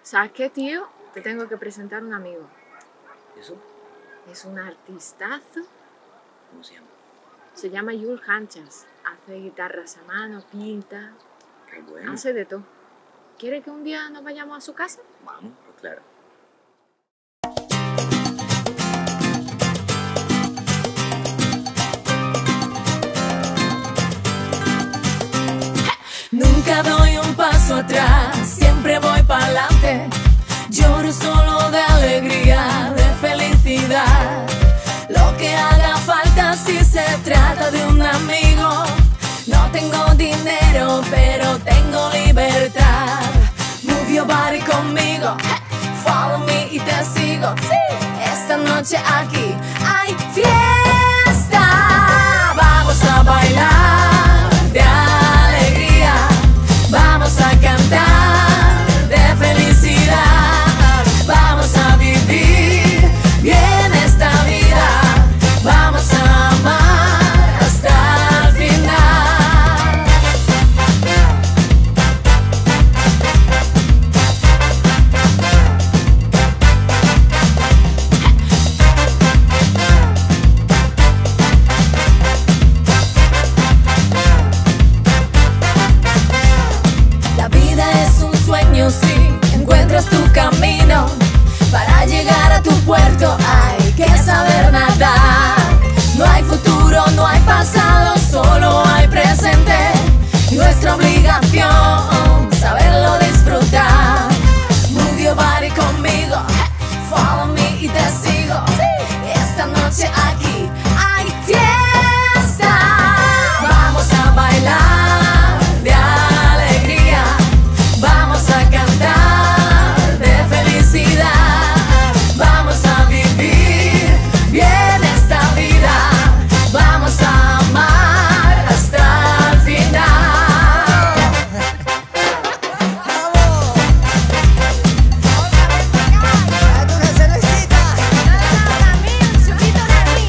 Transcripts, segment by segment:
¿Sabes qué, tío? Te tengo que presentar a un amigo. ¿Eso? Es un artistazo. ¿Cómo se llama? Se llama Jules Hanchas. Hace guitarras a mano, pinta, Qué bueno. hace de todo. ¿Quiere que un día nos vayamos a su casa? Vamos, pues claro. Nunca doy un paso atrás, siempre voy para adelante. Lloro solo de alegría, de felicidad. Lo que haga falta si se trata de un amigo. No tengo dinero, pero tengo libertad. Move your body conmigo, follow me y te sigo. Esta noche aquí hay fiesta. Vamos a bailar de alegría. Vamos a cantar de felicidad. Vamos a vivir bien esta vida. Vamos a amar hasta el final. La vida es un sueño si encuentras tu camino. Para llegar a tu puerto hay que saber nadar. No hay futuro, no hay pasado, solo hay presente. Y nuestra obligación, saberlo disfrutar. Move your body conmigo, follow me y te sigo. Esta noche aquí hay fiesta. Vamos a bailar de alegría. Vamos a cantar de felicidad. Vamos a vivir bien esta vida. Vamos a amar hasta el final. ¡Vamos! ¡Dame una cervecita! Para mí, un chupito de mí.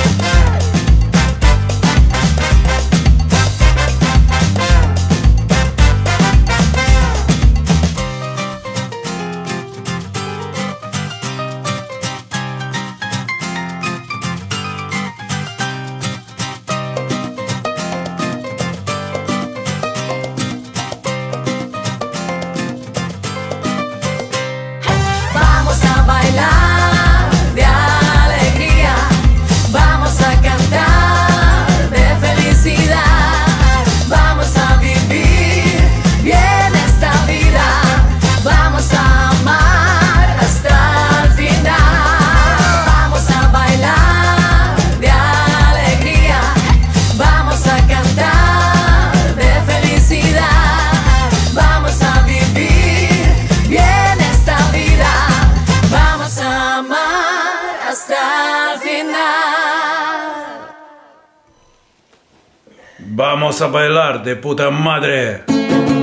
Vamos a bailar de alegría. Vamos a cantar de felicidad. Vamos a vivir bien esta vida. Vamos a amar hasta el final. Vamos a bailar de alegría. Vamos a cantar de felicidad. Vamos a vivir bien esta vida. Vamos a amar hasta el final. Vamos a bailar de puta madre.